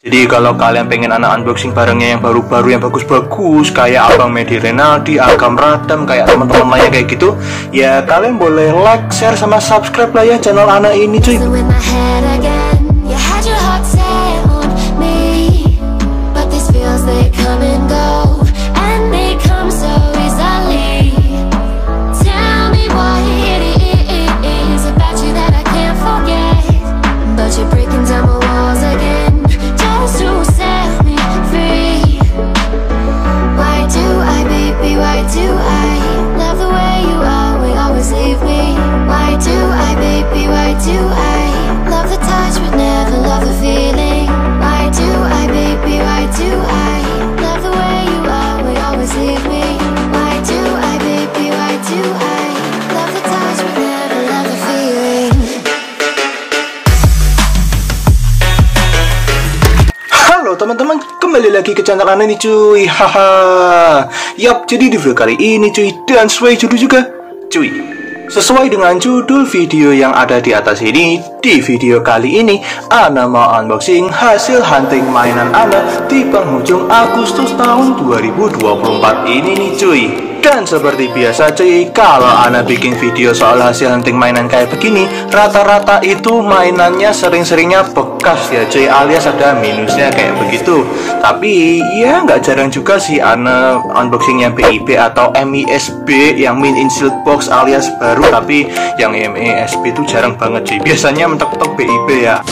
Jadi kalau kalian pengen anak unboxing barangnya yang baru-baru, yang bagus-bagus, kayak Abang Medi Renaldi, Agam Radam, kayak teman-teman lainnya kayak gitu, ya kalian boleh like, share, sama subscribe lah ya channel anak ini cuy. Teman-teman, kembali lagi ke channel Ana nih cuy. Haha. Yap, jadi di video kali ini cuy, dan sesuai judul juga cuy, sesuai dengan judul video yang ada di atas ini, di video kali ini Ana mau unboxing hasil hunting mainan Ana di penghujung Agustus tahun 2024 ini nih cuy. Dan seperti biasa cuy, kalau Ana bikin video soal hasil hunting mainan kayak begini, rata-rata itu mainannya sering-seringnya bekas ya cuy, alias ada minusnya kayak begitu. Tapi ya nggak jarang juga sih Ana unboxing yang BIP atau MISB yang min insert box alias baru, tapi yang MISB itu jarang banget cuy, biasanya mentok-mentok BIP ya.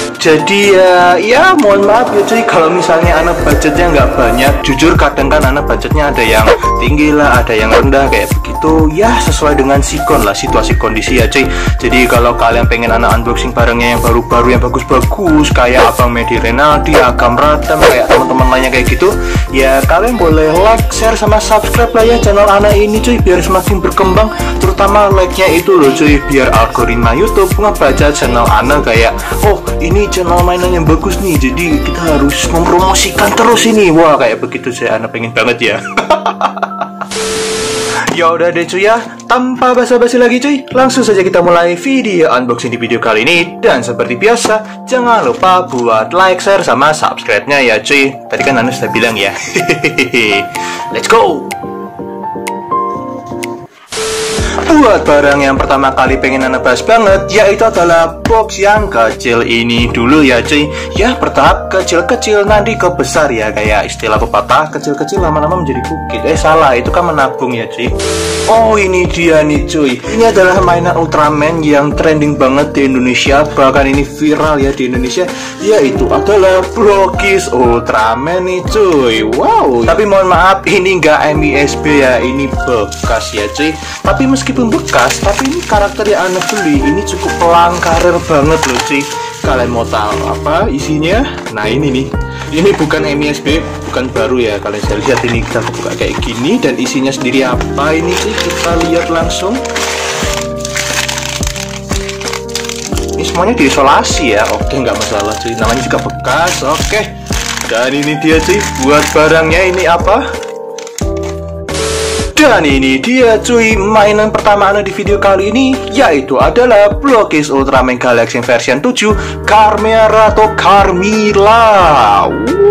Jadi ya mohon maaf ya cuy kalau misalnya Ana budgetnya nggak banyak. Jujur kadang kan Ana budgetnya ada yang tinggi lah, ada yang rendah kayak begitu. Ya sesuai dengan sikon lah, situasi kondisi ya cuy. Jadi kalau kalian pengen Ana unboxing barangnya yang baru-baru, yang bagus-bagus, kayak Abang Medi Renaldi, Agam Radam, kayak teman-teman lainnya kayak gitu, ya kalian boleh like, share, sama subscribe lah ya channel Ana ini cuy, biar semakin berkembang. Terutama like-nya itu loh cuy, biar algoritma YouTube ngebaca channel Ana kayak, oh ini channel mainan yang bagus nih, jadi kita harus mempromosikan terus ini. Wah kayak begitu saya Ana pengen banget ya. Ya udah deh cuy ya, tanpa basa-basi lagi cuy, langsung saja kita mulai video unboxing di video kali ini. Dan seperti biasa, jangan lupa buat like, share, sama subscribe-nya ya cuy. Tadi kan Ana sudah bilang ya. Let's go. Buat barang yang pertama kali pengen Ana bahas banget, yaitu adalah box yang kecil ini dulu ya cuy. Ya bertahap kecil-kecil nanti ke besar ya, kayak istilah pepatah, kecil-kecil lama-lama menjadi bukit. Salah, itu kan menabung ya cuy. Oh ini dia nih cuy, ini adalah mainan Ultraman yang trending banget di Indonesia, bahkan ini viral ya di Indonesia, yaitu adalah Blockis Ultraman nih cuy. Wow, tapi mohon maaf ini nggak MISB ya, ini bekas ya cuy. Tapi meskipun bekas, tapi ini karakter yang Ana beli ini cukup pelangkarer banget loh cuy. Kalian mau tahu apa isinya? Nah ini nih, ini bukan MISB, bukan baru ya. Kalian bisa lihat ini, kita buka kayak gini, dan isinya sendiri apa ini sih, kita lihat langsung. Ini semuanya diisolasi ya, oke nggak masalah cuy, namanya juga bekas, oke. Dan ini dia cuy, buat barangnya ini apa? Dan ini dia cuy, mainan pertama Ana di video kali ini, yaitu adalah Blockis Ultraman Galaxy version 7 Carmera atau Carmilla.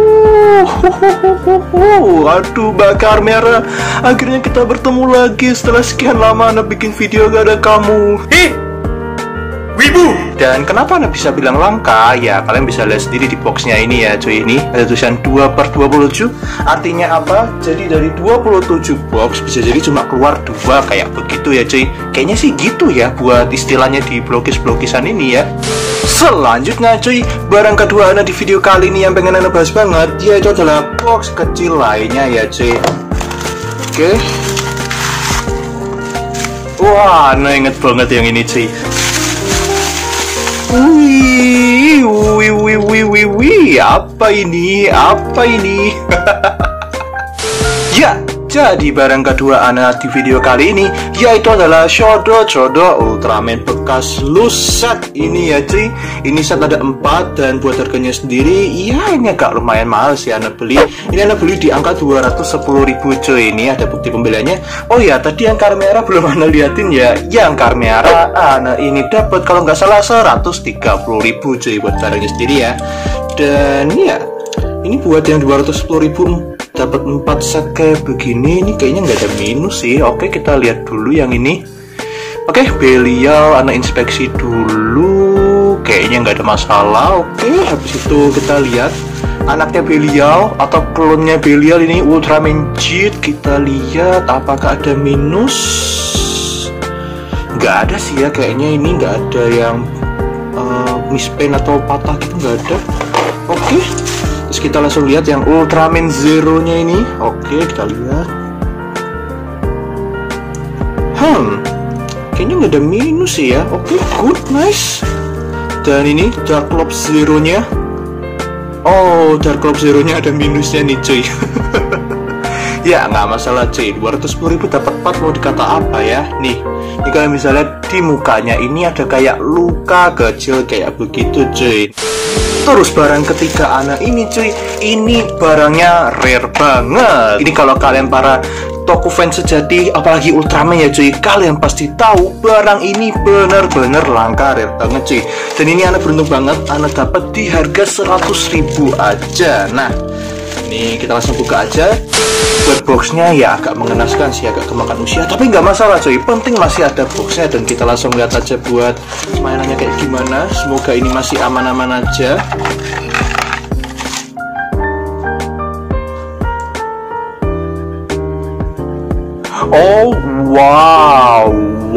Aduh Mbak Carmera, akhirnya kita bertemu lagi setelah sekian lama Ana bikin video gak ada kamu. Wibu. Dan kenapa Ana bisa bilang langka? Ya kalian bisa lihat sendiri di boxnya ini ya cuy. Ini ada tulisan 2/27. Artinya apa? Jadi dari 27 box bisa jadi cuma keluar 2 kayak begitu ya cuy. Kayaknya sih gitu ya buat istilahnya di blokis-blokisan ini ya. Selanjutnya cuy, barang kedua Ana di video kali ini yang pengen Ana bahas banget, yaitu adalah box kecil lainnya ya cuy. Oke. Wah Ana inget banget yang ini cuy. Wih, apa ini? Apa ini? Ya, jadi barang kedua Ana di video kali ini, yaitu adalah Shodo Ultraman bekas loose set ini ya cuy. Ini set ada 4, dan buat harganya sendiri, ya ini agak lumayan mahal sih Ana beli. Ini Ana beli di angka 210.000 cuy. Ini ada bukti pembeliannya. Oh ya, tadi yang Carmera belum Ana liatin ya. Yang Carmera Ana ini dapat kalau nggak salah 130.000 cuy buat barangnya sendiri ya. Dan ya, ini buat yang 210.000 dapat 4 set kayak begini. Ini kayaknya nggak ada minus sih. Oke, kita lihat dulu yang ini. Oke, Belial, anak inspeksi dulu. Kayaknya nggak ada masalah. Oke, habis itu kita lihat anaknya Belial atau klonnya Belial ini Ultraman Jit. Kita lihat apakah ada minus. Nggak ada sih ya, kayaknya ini nggak ada yang mispen atau patah gitu, nggak ada. Oke, terus kita langsung lihat yang Ultraman Zero nya ini. Oke, kita lihat. Kayaknya nggak ada minus sih ya. Oke, good, nice. Dan ini Dark Lord Zero nya. Oh, Dark Lord Zero nya ada minusnya nih cuy. Ya nggak masalah cuy, 210.000 dapat 4, mau dikata apa ya. Nih, ini kalian bisa lihat di mukanya ini ada kayak luka kecil kayak begitu cuy. Terus barang ketiga anak ini cuy, ini barangnya rare banget. Ini kalau kalian para Toku fans sejati, apalagi Ultraman ya cuy, kalian pasti tahu barang ini bener-bener langka, rare banget cuy. Dan ini anak beruntung banget, anak dapat di harga 100.000 aja. Nah, ini kita langsung buka aja. Buat boxnya ya agak mengenaskan sih, agak kemakan usia, tapi nggak masalah cuy, penting masih ada boxnya. Dan kita langsung lihat aja buat mainannya kayak gimana. Semoga ini masih aman-aman aja. Oh wow,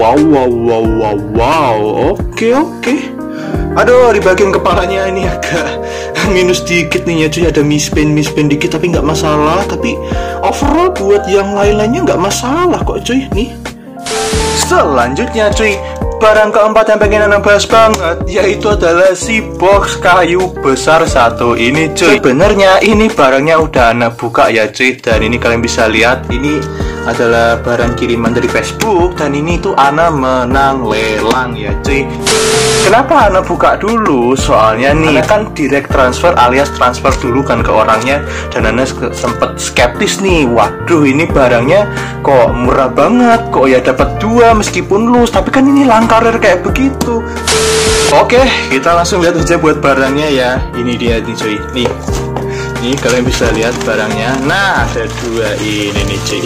oke. Aduh, di bagian kepalanya ini agak minus dikit nih ya cuy, ada mispen dikit, tapi nggak masalah. Tapi overall buat yang lain-lainnya nggak masalah kok cuy. Nih, selanjutnya cuy, barang keempat yang pengen Ana bahas banget, yaitu adalah si box kayu besar satu ini cuy. Sebenarnya ini barangnya udah Ana buka ya cuy, dan ini kalian bisa lihat ini adalah barang kiriman dari Facebook, dan ini tuh Ana menang lelang ya cuy. Kenapa Ana buka dulu? Soalnya nih, Ana kan direct transfer alias transfer dulu kan ke orangnya, dan Ana sempet skeptis nih. Waduh, ini barangnya kok murah banget, kok ya dapat 2 meskipun loose, tapi kan ini langka rare kayak begitu. Oke, kita langsung lihat aja buat barangnya ya. Ini dia nih cuy. Nih kalian bisa lihat barangnya. Nah, ada 2 ini nih cuy.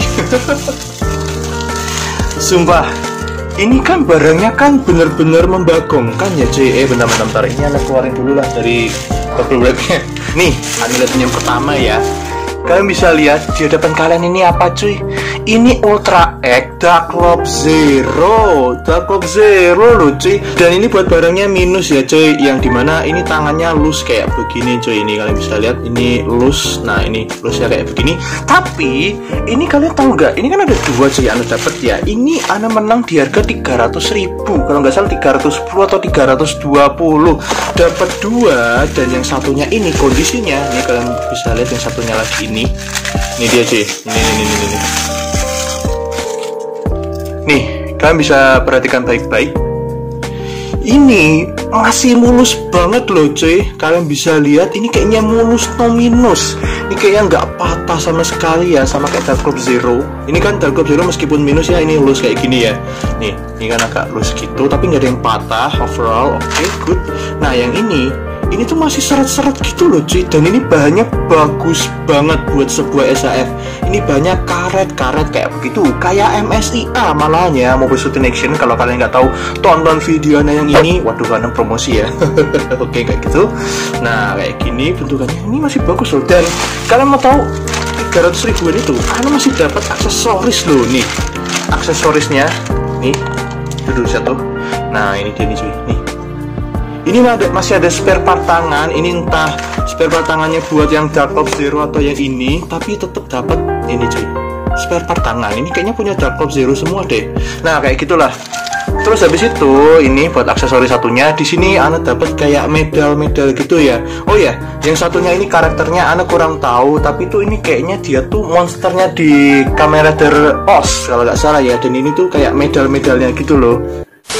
Sumpah, ini kan barangnya kan bener-bener membagongkan ya cuy. Bentar, ini Ana keluarin dulu lah dari bubble wrapnya. Nih, Ana lihat yang pertama ya. Kalian bisa lihat di hadapan kalian ini apa cuy? Ini Ultra X Dark Lord Zero loh cuy. Dan ini buat barangnya minus ya cuy, yang dimana ini tangannya loose kayak begini cuy. Ini kalian bisa lihat, ini loose. Nah, ini loose ya kayak begini. Tapi ini kalian tahu nggak? Ini kan ada 2 cuy Ana dapat ya. Ini Ana menang di harga 300.000, kalau nggak salah 310 atau 320. Dapat 2, dan yang satunya ini kondisinya, nih kalian bisa lihat yang satunya lagi ini dia cuy. Ini. Nih, kalian bisa perhatikan baik-baik. Ini masih mulus banget loh cuy. Kalian bisa lihat ini kayaknya mulus no minus. Ini kayaknya nggak patah sama sekali ya, sama kayak Dark Lord Zero. Ini kan Dark Lord Zero meskipun minus ya, ini loose kayak gini ya. Nih, ini kan agak loose gitu, tapi nggak ada yang patah overall. Oke, good. Nah, yang ini tuh masih seret-seret gitu loh cuy. Dan ini bahannya bagus banget buat sebuah SAF. Ini banyak karet-karet kayak begitu, kayak MSIA malahannya, Mobile Suit in Action. Kalau kalian nggak tahu, tonton videonya yang ini. Waduh, karena promosi ya. Oke, kayak gitu. Nah, kayak gini bentukannya, ini masih bagus loh. Dan kalian mau tahu 300.000 itu kalian masih dapat aksesoris loh. Nih, aksesorisnya nih, itu dulu satu. Nah, ini dia nih cuy. Nih, ini masih ada spare part tangan. Ini entah spare part tangannya buat yang Dark Lord Zero atau yang ini, tapi tetap dapat ini cuy, spare part tangan. Ini kayaknya punya Dark Lord Zero semua deh. Nah, kayak gitulah. Terus habis itu ini buat aksesoris satunya. Di sini Ana dapat kayak medal gitu ya. Oh ya, yang satunya ini karakternya Ana kurang tahu, tapi tuh ini kayaknya dia tuh monsternya di Kamen Rider Oz kalau nggak salah ya. Dan ini tuh kayak medal-medalnya gitu loh.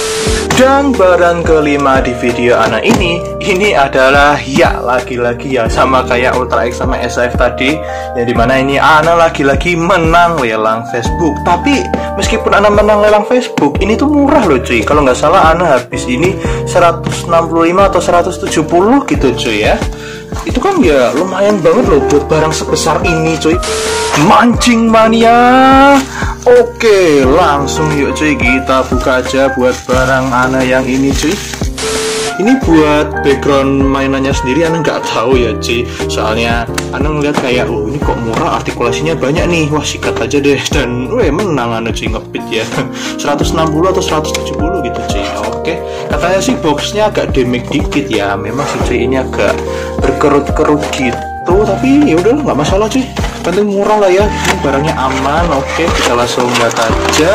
Dan barang kelima di video Ana ini adalah ya lagi-lagi ya sama kayak Ultra X sama SAF tadi, yang dimana ini Ana lagi-lagi menang lelang Facebook. Tapi meskipun Ana menang lelang Facebook, ini tuh murah loh cuy. Kalau nggak salah Ana habis ini 165 atau 170 gitu cuy ya. Itu kan ya lumayan banget loh buat barang sebesar ini cuy. Mancing mania. Oke, langsung yuk cuy, kita buka aja buat barang Ana yang ini cuy. Ini buat background mainannya sendiri Ana nggak tahu ya cuy. Soalnya Ana ngeliat kayak, oh ini kok murah, artikulasinya banyak nih. Wah sikat aja deh, dan menang Ana cuy, ngepit ya. 160 atau 170 gitu cuy. Oke, katanya sih boxnya agak damage dikit ya. Memang sih cuy ini agak berkerut-kerut gitu, tapi yaudah nggak masalah cuy. Penting murah lah ya, ini barangnya aman. Oke, kita langsung lihat aja.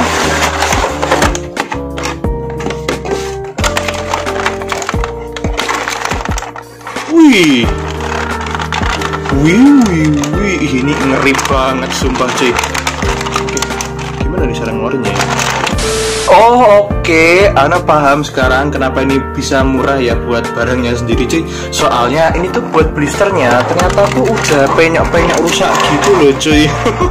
Wih, ini ngeri banget sumpah cuy. Oke, gimana nih cara ngeluarinnya ya? Oh oke, Ana paham sekarang kenapa ini bisa murah ya buat barangnya sendiri cuy. Soalnya ini tuh buat blisternya ternyata tuh udah penyok-penyok rusak gitu loh cuy.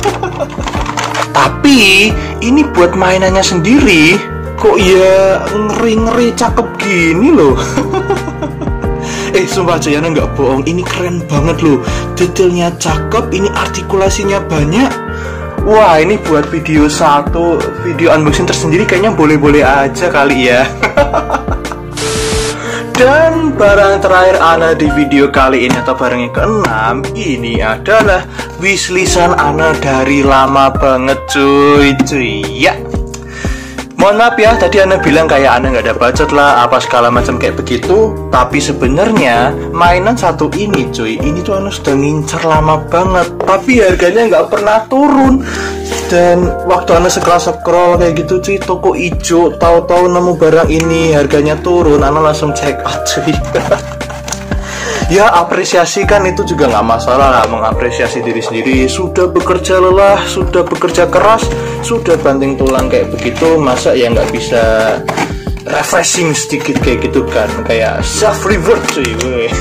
Tapi ini buat mainannya sendiri kok ya ngeri-ngeri cakep gini loh. Sumpah cuy, Ana nggak bohong, ini keren banget loh. Detailnya cakep, ini artikulasinya banyak. Wah, ini buat video unboxing tersendiri kayaknya boleh-boleh aja kali ya. Dan barang terakhir Ana di video kali ini atau barang yang ke-6 ini adalah wishlistan Ana dari lama banget cuy ya. Mohon maaf ya, tadi Ana bilang kayak Ana nggak ada budget lah, apa segala macam kayak begitu. Tapi sebenarnya mainan satu ini cuy, ini tuh Ana sudah ngincar lama banget, tapi harganya nggak pernah turun. Dan waktu Ana scroll kayak gitu cuy, toko ijo, tahu-tahu nemu barang ini harganya turun, Ana langsung check out cuy. Ya apresiasi kan itu juga nggak masalah lah, mengapresiasi diri sendiri. Sudah bekerja lelah, sudah bekerja keras, sudah banting tulang kayak begitu, masa ya nggak bisa refreshing sedikit kayak gitu kan, kayak self reward cuy.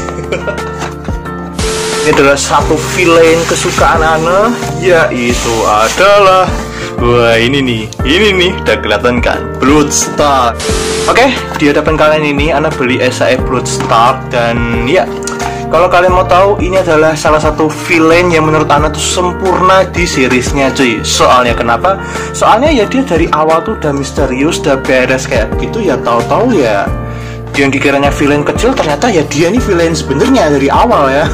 Ini adalah satu villain kesukaan Ana, yaitu adalah ini nih udah kelihatan kan, Bloodstar. Oke, di hadapan kalian ini Ana beli SAF Bloodstar, dan ya kalau kalian mau tahu, ini adalah salah satu villain yang menurut Ana tuh sempurna di seriesnya cuy. Soalnya kenapa? Soalnya ya dia dari awal tuh udah misterius, udah beres kayak gitu ya, tahu-tahu ya yang dikiranya villain kecil ternyata ya dia nih villain sebenarnya dari awal ya.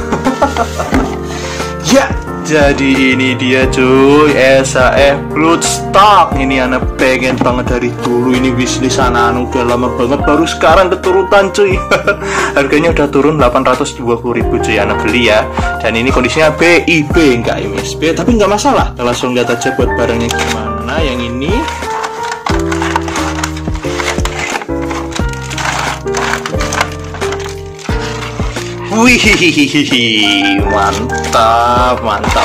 Ya, jadi ini dia cuy, SAF Bloodstar. Ini Ana pengen banget dari dulu, ini wishlist Ana udah lama banget, baru sekarang keturutan cuy. Harganya udah turun 820.000 cuy, Ana beli ya. Dan ini kondisinya BIP, nggak MSB, tapi nggak masalah. Kita langsung lihat aja buat barangnya gimana. Yang ini wih, mantap.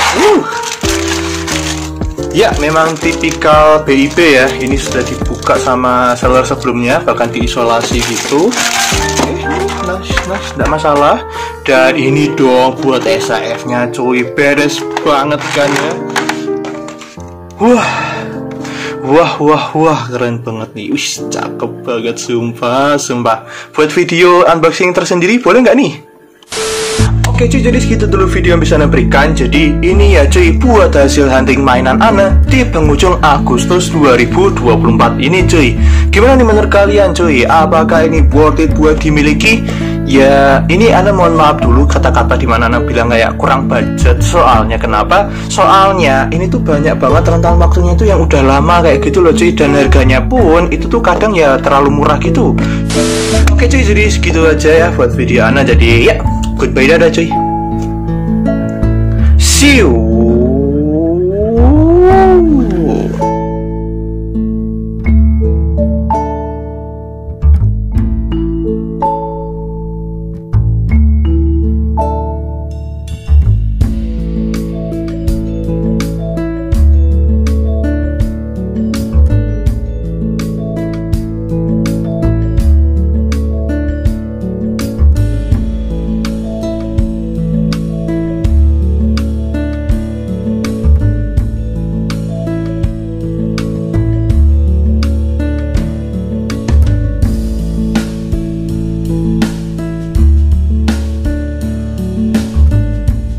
Ya, memang tipikal BIP ya. Ini sudah dibuka sama seller sebelumnya, bahkan diisolasi gitu. Nice, tidak masalah. Dan ini dong buat SAF-nya cuy, beres banget kan ya. Wah, keren banget nih. Wih, cakep banget sumpah. Buat video unboxing tersendiri boleh nggak nih? Oke cuy, jadi segitu dulu video yang bisa Ana berikan. Jadi ini ya cuy, buat hasil hunting mainan Ana di penghujung Agustus 2024 ini cuy. Gimana nih menurut kalian cuy? Apakah ini worth it buat dimiliki? Ya ini Ana mohon maaf dulu kata-kata dimana Ana bilang kayak kurang budget. Soalnya kenapa? Soalnya ini tuh banyak banget rentang waktunya itu yang udah lama kayak gitu loh cuy. Dan harganya pun itu tuh kadang ya terlalu murah gitu. Oke cuy, jadi segitu aja ya buat video Ana. Jadi ya, goodbye, dadah cuy. See you.